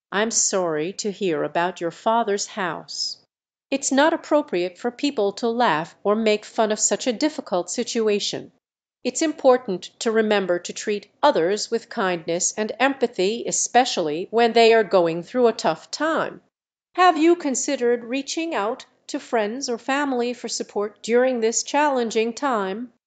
I'm sorry to hear about your father's house. It's not appropriate for people to laugh or make fun of such a difficult situation. It's important to remember to treat others with kindness and empathy, especially when they are going through a tough time. Have you considered reaching out to friends or family for support during this challenging time?